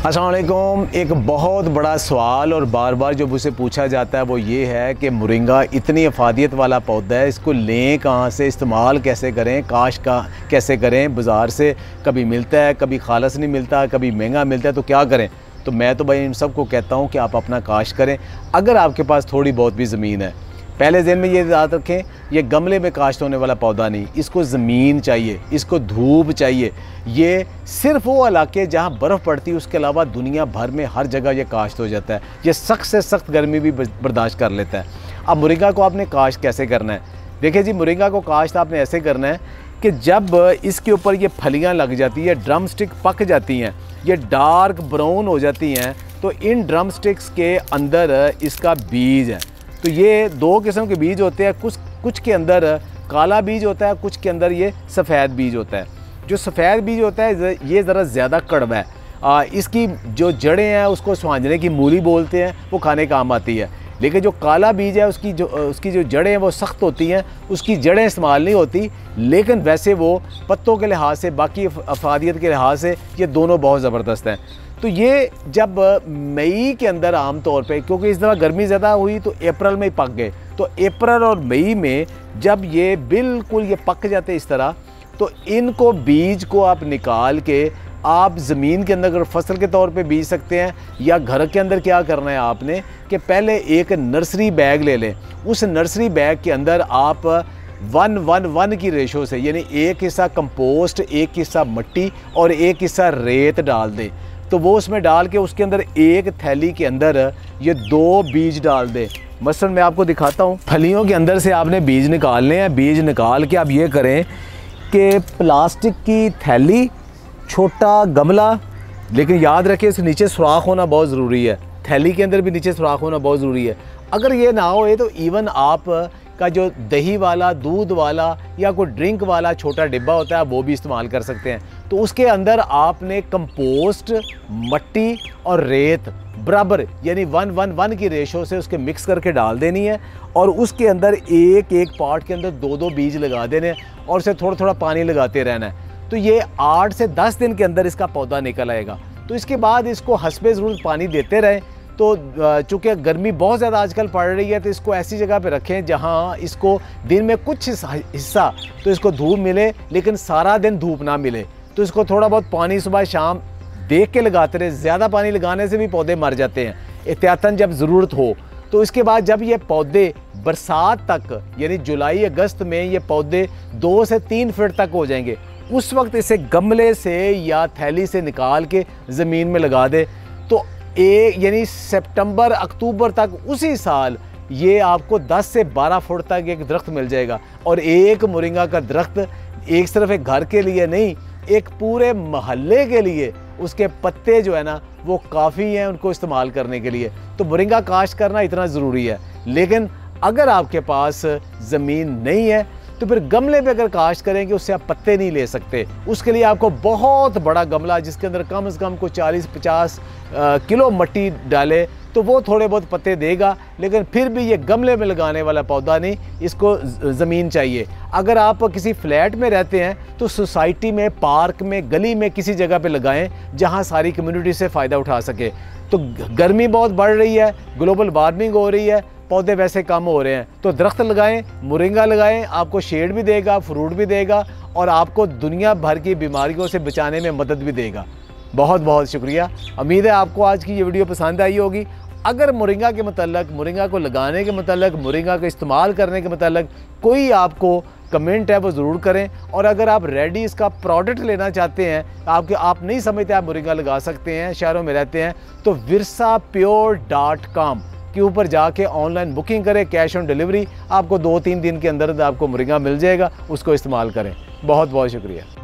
अस्सलाम वालेकुम। एक बहुत बड़ा सवाल और बार बार जो मुझसे पूछा जाता है वो ये है कि मोरिंगा इतनी अफादियत वाला पौधा है, इसको लें कहाँ से, इस्तेमाल कैसे करें, काश का कैसे करें। बाज़ार से कभी मिलता है, कभी खालस नहीं मिलता, कभी महंगा मिलता है, तो क्या करें। तो मैं तो भाई इन सबको कहता हूँ कि आप अपना काश करें। अगर आपके पास थोड़ी बहुत भी ज़मीन है, पहले दिन में ये याद रखें, ये गमले में काश्त होने वाला पौधा नहीं, इसको ज़मीन चाहिए, इसको धूप चाहिए। ये सिर्फ वो इलाके जहाँ बर्फ़ पड़ती है, उसके अलावा दुनिया भर में हर जगह ये काश्त हो जाता है। ये सख्त से सख्त गर्मी भी बर्दाश्त कर लेता है। अब मोरिंगा को आपने काश्त कैसे करना है? देखिए जी, मोरिंगा को काश्त आपने ऐसे करना है कि जब इसके ऊपर ये फलियाँ लग जाती है, ड्रम स्टिक पक जाती हैं, ये डार्क ब्राउन हो जाती हैं, तो इन ड्रम स्टिक्स के अंदर इसका बीज है। तो ये दो किस्म के बीज होते हैं, कुछ के अंदर काला बीज होता है, कुछ के अंदर ये सफ़ेद बीज होता है। जो सफ़ेद बीज होता है ये ज़रा ज़्यादा कड़वा है। इसकी जो जड़ें हैं उसको स्वांजने की मूली बोलते हैं, वो खाने काम आती है। लेकिन जो काला बीज है उसकी जो जड़ें हैं वो सख्त होती हैं, उसकी जड़ें इस्तेमाल नहीं होती, लेकिन वैसे वो पत्तों के लिहाज से, बाकी अफादियत के लिहाज से ये दोनों बहुत ज़बरदस्त हैं। तो ये जब मई के अंदर आम तौर पे, क्योंकि इस दफ़ा गर्मी ज़्यादा हुई तो अप्रैल में ही पक गए, तो अप्रैल और मई में जब ये बिल्कुल ये पक जाते इस तरह, तो इनको बीज को आप निकाल के आप ज़मीन के अंदर अगर फसल के तौर पे बीज सकते हैं, या घर के अंदर क्या करना है आपने कि पहले एक नर्सरी बैग ले लें। उस नर्सरी बैग के अंदर आप 1-1-1 की रेशो से, यानी एक हिस्सा कंपोस्ट, एक हिस्सा मिट्टी और एक हिस्सा रेत डाल दें। तो वो उसमें डाल के उसके अंदर एक थैली के अंदर ये 2 बीज डाल दें। मसलन मैं आपको दिखाता हूँ, फलियों के अंदर से आपने बीज निकालने हैं। बीज निकाल के आप ये करें कि प्लास्टिक की थैली, छोटा गमला, लेकिन याद रखें इसके नीचे सुराख होना बहुत ज़रूरी है। थैली के अंदर भी नीचे सुराख होना बहुत ज़रूरी है। अगर ये ना हो तो इवन आप का जो दही वाला, दूध वाला या कोई ड्रिंक वाला छोटा डिब्बा होता है वो भी इस्तेमाल कर सकते हैं। तो उसके अंदर आपने कंपोस्ट, मिट्टी और रेत बराबर, यानी 1-1-1 की रेशो से उसके मिक्स करके डाल देनी है, और उसके अंदर एक पॉट के अंदर 2-2 बीज लगा देने हैं और उसे थोड़ा थोड़ा पानी लगाते रहना है। तो ये 8 से 10 दिन के अंदर इसका पौधा निकल आएगा। तो इसके बाद इसको हस्बे ज़रूरत पानी देते रहें। तो चूँकि गर्मी बहुत ज़्यादा आजकल पड़ रही है, तो इसको ऐसी जगह पे रखें जहाँ इसको दिन में कुछ हिस्सा तो इसको धूप मिले, लेकिन सारा दिन धूप ना मिले। तो इसको थोड़ा बहुत पानी सुबह शाम देख के लगाते रहे। ज़्यादा पानी लगाने से भी पौधे मर जाते हैं, एहतियातन जब ज़रूरत हो। तो इसके बाद जब ये पौधे बरसात तक, यानी जुलाई अगस्त में ये पौधे 2 से 3 फीट तक हो जाएंगे, उस वक्त इसे गमले से या थैली से निकाल के ज़मीन में लगा दे। तो यानी सितंबर अक्टूबर तक उसी साल ये आपको 10 से 12 फुट तक एक दरख्त मिल जाएगा। और एक मोरिंगा का दरख्त एक सिर्फ एक घर के लिए नहीं, एक पूरे महल्ले के लिए उसके पत्ते जो है ना वो काफ़ी हैं उनको इस्तेमाल करने के लिए। तो मोरिंगा काश्त करना इतना ज़रूरी है। लेकिन अगर आपके पास ज़मीन नहीं है तो फिर गमले पे अगर काश्त करेंगे उससे आप पत्ते नहीं ले सकते। उसके लिए आपको बहुत बड़ा गमला, जिसके अंदर कम से कम को 40-50 किलो मिट्टी डाले, तो वो थोड़े बहुत पत्ते देगा। लेकिन फिर भी ये गमले में लगाने वाला पौधा नहीं, इसको ज़मीन चाहिए। अगर आप किसी फ्लैट में रहते हैं तो सोसाइटी में, पार्क में, गली में किसी जगह पे लगाएं जहां सारी कम्युनिटी से फ़ायदा उठा सके। तो गर्मी बहुत बढ़ रही है, ग्लोबल वार्मिंग हो रही है, पौधे वैसे कम हो रहे हैं, तो दरख्त लगाएं, मोरिंगा लगाएं। आपको शेड भी देगा, फ्रूट भी देगा, और आपको दुनिया भर की बीमारियों से बचाने में मदद भी देगा। बहुत बहुत शुक्रिया। उम्मीद है आपको आज की ये वीडियो पसंद आई होगी। अगर मोरिंगा के मतलब, मोरिंगा को लगाने के मतलब, मोरिंगा का इस्तेमाल करने के मतलब कोई आपको कमेंट है वो ज़रूर करें। और अगर आप रेडी इसका प्रोडक्ट लेना चाहते हैं, आप नहीं समझते आप मोरिंगा लगा सकते हैं, शहरों में रहते हैं, तो virsapure.com के ऊपर जाके ऑनलाइन बुकिंग करें, कैश ऑन डिलीवरी। आपको 2-3 दिन के अंदर आपको मोरिंगा मिल जाएगा, उसको इस्तेमाल करें। बहुत बहुत शुक्रिया।